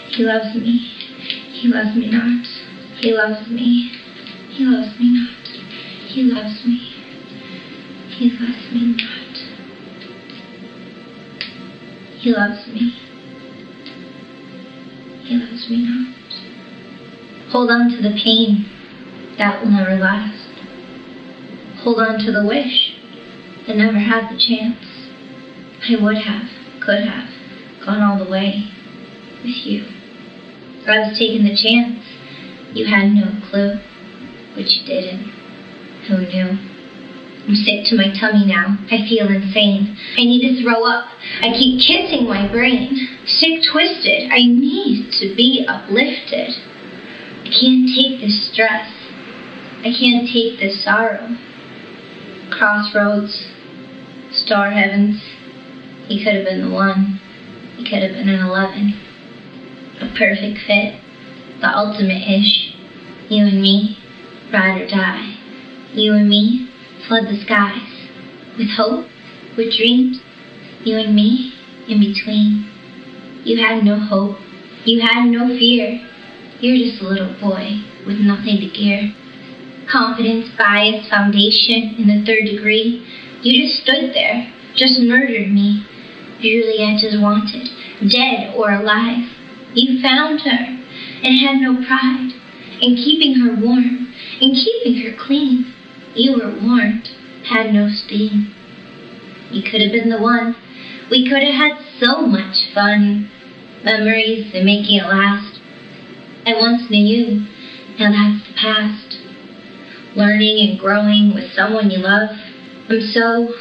He loves me. He loves me not. He loves me. He loves me not. He loves me. He loves me not. He loves me. He loves me not. Hold on to the pain that will never last. Hold on to the wish that never had the chance. I would have, could have, gone all the way with you. I was taking the chance. You had no clue, but you didn't. Who knew? I'm sick to my tummy now. I feel insane. I need to throw up. I keep kissing my brain. Sick, twisted. I need to be uplifted. I can't take this stress. I can't take this sorrow. Crossroads, star heavens. He could have been the one. He could have been an 11. A perfect fit. The ultimate ish. You and me, ride or die. You and me, flood the skies. With hope, with dreams. You and me, in between. You had no hope. You had no fear. You're just a little boy with nothing to gear. Confidence, bias, foundation in the 3rd degree. You just stood there, just murdered me. Juliet is wanted, dead or alive. You found her and had no pride in keeping her warm, in keeping her clean. You were warned, had no steam. You could have been the one. We could have had so much fun. Memories and making it last. I once knew you, now that's the past. Learning and growing with someone you love. I'm so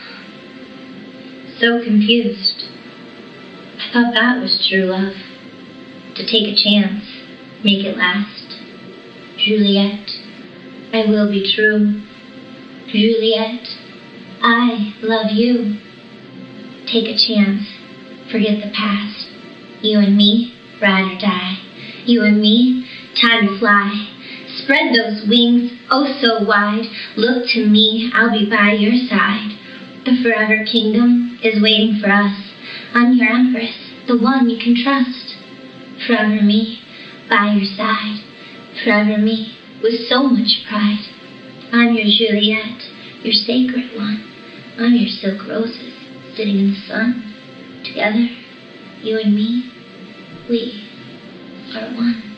confused. I thought that was true love. To take a chance, make it last. Juliet, I will be true. Juliet, I love you. Take a chance, forget the past. You and me, ride or die. You and me, time to fly. Spread those wings, oh so wide. Look to me, I'll be by your side. The forever kingdom is waiting for us. I'm your empress, the one you can trust. Forever me, by your side. Forever me, with so much pride. I'm your Juliet, your sacred one. I'm your silk roses, sitting in the sun. Together, you and me, we are one.